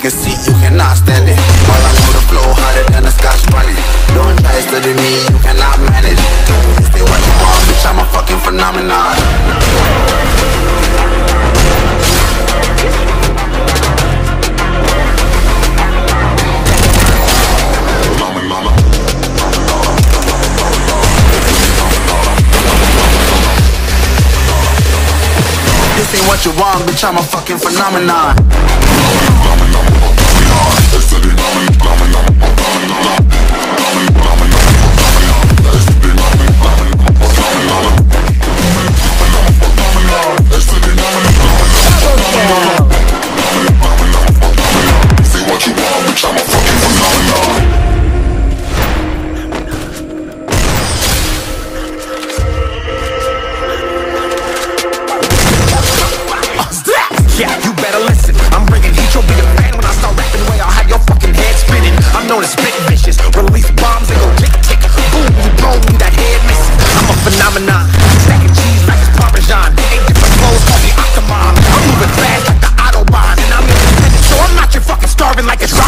can see you cannot stand it. All I know, the flow harder than a Scotch bunny. Don't try to study me, you cannot manage. Say what you want, bitch, I'm a fucking phenomenon. This ain't what you want, bitch, I'm a fucking phenomenon. Yeah, you better listen. I'm bringing heat, you'll be a fan when I start rapping away. I'll have your fucking head spinning. I'm known as spit vicious. Release bombs and go tick tick. Boom, you blow me, that head missing. I'm a phenomenon. Stacking cheese like it's Parmesan. 8 different flows called the Octomom. I'm moving fast like the Autobahn. And I'm independent, so I'm not your fucking starving like it's